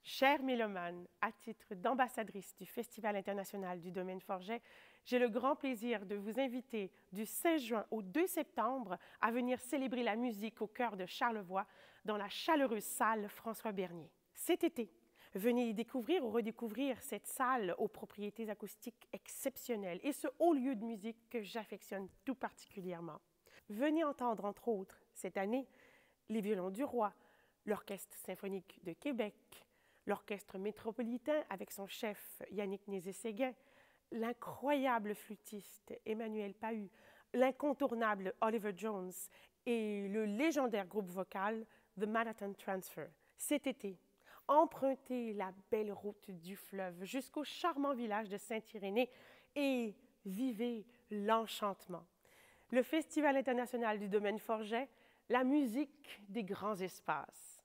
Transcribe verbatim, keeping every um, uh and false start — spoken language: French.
Chère mélomane, à titre d'ambassadrice du Festival international du domaine Forget, j'ai le grand plaisir de vous inviter du seize juin au deux septembre à venir célébrer la musique au cœur de Charlevoix dans la chaleureuse salle François Bernier. Cet été, venez y découvrir ou redécouvrir cette salle aux propriétés acoustiques exceptionnelles et ce haut lieu de musique que j'affectionne tout particulièrement. Venez entendre, entre autres, cette année, les violons du roi, l'Orchestre symphonique de Québec, l'Orchestre métropolitain avec son chef Yannick Nézet-Séguin, l'incroyable flûtiste Emmanuel Pahud, l'incontournable Oliver Jones et le légendaire groupe vocal The Manhattan Transfer. Cet été, empruntez la belle route du fleuve jusqu'au charmant village de Saint-Irénée et vivez l'enchantement. Le Festival international du domaine Forget, la musique des grands espaces.